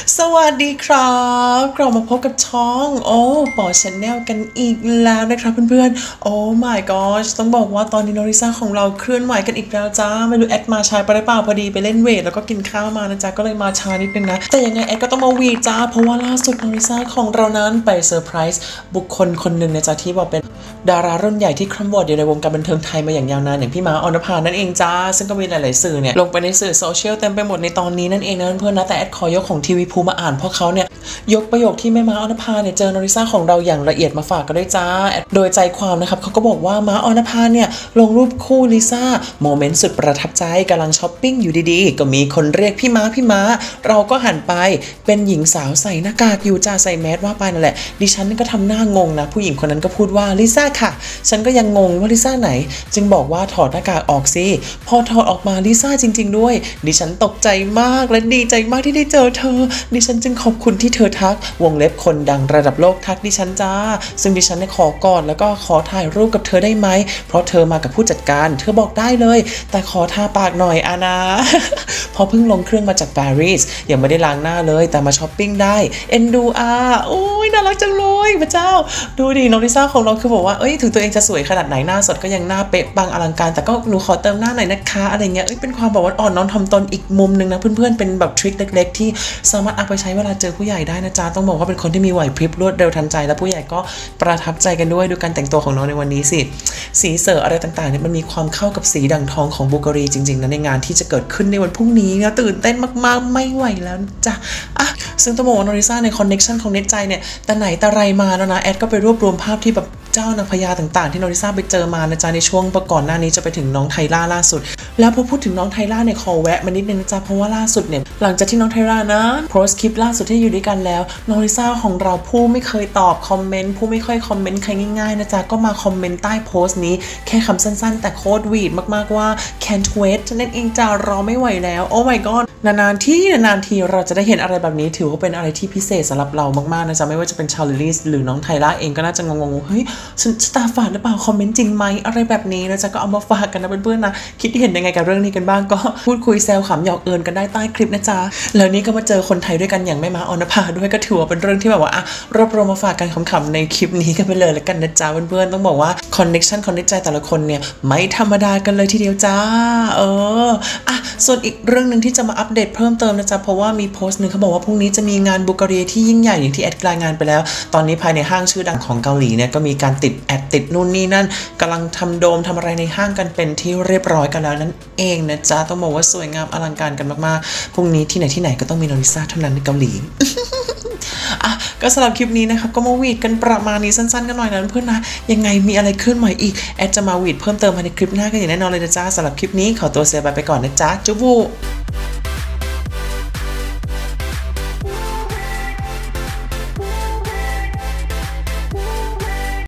สวัสดีครับกลับมาพบกับช่องปอชาแนลกันอีกแล้วนะครับเพื่อนๆโอ้ my gosh ต้องบอกว่าตอนนี้โนริซ่าของเราเคลื่อนไหวกันอีกแล้วจ้าไม่รู้แอดมาช้าไปหรือเปล่าพอดีไปเล่นเวทแล้วก็กินข้าวมานะจ๊ะก็เลยมาช้านิดนึงนะแต่ยังไงแอดก็ต้องมาวีจ้าเพราะว่าล่าสุดโนริซ่าของเรานั้นไปเซอร์ไพรส์บุคคลคนหนึ่งนะจ๊ะที่บอกเป็นดารารุ่นใหญ่ที่คร่ำวอร์ดอยู่ในวงการบันเทิงไทยมาอย่างยาวนานอย่างพี่ม้าออนภานั่นเองจ้าซึ่งก็มีหลายๆสื่อเนี่ยลงไปในสื่อโซเชียลเต็มไปหมดในตอนนี้นั่นเองนะเพื่อนๆนะแต่แอดขอยกของทีวีภูมาอ่านเพราะเขาเนี่ยยกประโยคที่แม่ม้าออนภาเนี่ยเจอโนริซ่าของเราอย่างละเอียดมาฝากกันด้วยจ้าโดยใจความนะครับเขาก็บอกว่าม้าออนภาเนี่ยลงรูปคู่ลิซ่าโมเมนต์สุดประทับใจกำลังช้อปปิ้งอยู่ดีๆก็มีคนเรียกพี่ม้าเราก็หันไปเป็นหญิงสาวใส่หน้ากากอยู่จ้าใส่แมสว่าไปนั่นแหละดิฉันก็ทำหน้างงนะผู้หญิงคนนั้นก็พูดว่าลิซ่าค่ะฉันก็ยังงงว่าลิซ่าไหนจึงบอกว่าถอดหน้ากากออกสิพอถอดออกมาลิซ่าจริงๆด้วยดิฉันตกใจมากและดีใจมากที่ได้เจอเธอดิฉันจึงขอบคุณที่เธอทักวงเล็บคนดังระดับโลกทักดิฉันจ้าซึ่งดิฉันได้ขอกอดแล้วก็ขอถ่ายรูปกับเธอได้ไหมเพราะเธอมากับผู้จัดการเธอบอกได้เลยแต่ขอทาปากหน่อยอานะ พอเพิ่งลงเครื่องมาจากปารีสยังไม่ได้ล้างหน้าเลยแต่มาช้อปปิ้งได้เอ็นดูโอ้ยน่ารักจังเลยพระเจ้าดูดิน้องลิซ่าของเราคือบอกว่าถึงตัวเองจะสวยขนาดไหนหน้าสดก็ยังหน้าเป๊ะปังอลังการแต่ก็หนูขอเติมหน้าหน่อยนะคะอะไรเงี้ยเป็นความแบบว่าอ่อนน้อมถ่อมตนอีกมุมนึงนะเพื่อนๆเป็นแบบทริคเล็กๆที่สามารถเอาไปใช้เวลาเจอผู้ใหญ่ได้นะจ๊ะต้องบอกว่าเป็นคนที่มีไหวพริบรวดเร็วทันใจและผู้ใหญ่ก็ประทับใจกันด้วยดูการแต่งตัวของน้องในวันนี้สิสีเสออะไรต่างๆเนี่ยมันมีความเข้ากับสีดั่งทองของบุกรีจริงๆนะในงานที่จะเกิดขึ้นในวันพรุ่งนี้นะตื่นเต้นมากๆไม่ไหวแล้วจ้ะซึ่งต้องบอกว่าโนริซ่าในคอนเนคชั่นของเน็ตใจเนี่ยแต่ไหนแต่ไรมาแล้วนะแอดก็ไปรวบรวมภาพที่แบบเจ้านางพญาต่างๆที่โนริซ่าไปเจอมานะจ๊ะในช่วงก่อนหน้านี้จะไปถึงน้องไทล่าล่าสุดแล้วพอพูดถึงน้องไทล่าเนี่ยขอแวะมานิดนึงนะจ๊ะเพราะว่าล่าสุดเนี่ยหลังจากที่น้องไทล่านะโพสต์คลิปล่าสุดที่อยู่ด้วยกันแล้วโนริซ่าของเราผู้ไม่เคยตอบคอมเมนต์ผู้ไม่ค่อยคอมเมนต์ใครง่ายๆนะจ๊ะก็มาคอมเมนต์ใต้โพสต์นี้แค่คำสั้นๆแต่โคตรวีดมากๆว่า can't wait นั่นเองจ้ารอไม่ไหวแล้วโอ้ my god นานๆทีเราจะได้เห็นอะไรแบบนี้ถือว่าเป็นอะไรที่พิเศษสำหรับเรามากๆนะจ๊ะไม่ว่าจะเป็นชาลิลีหรือน้องไทล่าเองก็น่าจะงงๆเฮ้ยฉันตาฝาดหรือเปล่าคอมเมนต์จริงไหมอะไรแบบนี้นะจ๊ะก็เอามาฝากกันนะเพื่อนๆนะคิดเห็นยังไงกับเรื่องนี้กันบ้างก็พูดคุยแซวขำหยอกเอิญกันได้ใต้คลิปนะจ๊ะแล้วนี่ก็มาเจอคนไทยด้วยกันอย่างแม่ม้าออนภาด้วยก็ถือว่าเป็นเรื่องที่แบบว่ารวบรวมมาฝากกันขำๆในคลิปนี้กันไปเลยแล้วกันนะจ๊ะเพื่อนๆต้องบอกว่าคอนเนคชั่นคอนเนคใจแต่ละคนเนี่ยไม่ธรรมดากันเลยทีเดียวจ้าส่วนอีกเรื่องหนึ่งที่จะมาอัปเดตเพิ่มเติมนะจ๊ะเพราะว่ามีโพสต์นึงเขาบอกว่าพรุ่งนี้จะมีงานบุลแกเรียที่ยิ่งใหญ่อย่างที่แอดรายงานไปแล้วตอนนี้ภายในห้างชื่อดังของเกาหลีเนี่ยก็มีการติดแอดติดนู่นนี่นั่นกำลังทำโดมทำอะไรในห้างกันเป็นที่เรียบร้อยกันแล้วนั่นเองนะจ๊ะต้องบอกว่าสวยงามอลังการกันมากๆพรุ่งนี้ที่ไหนก็ต้องมีโนริซ่าเท่านั้นในเกาหลีก็สำหรับคลิปนี้นะครับก็มาวีดกันประมาณนี้สั้นๆกันหน่อยนะเพื่อนนะยังไงมีอะไรขึ้นใหม่อีกแอดจะมาวีดเพิ่มเติมภายในคลิปหน้ากันอย่างแน่นอนเลยนะจ๊ะสำหรับคลิปนี้ขอตัวเซบายไปก่อนนะจ๊ะจุ๊บ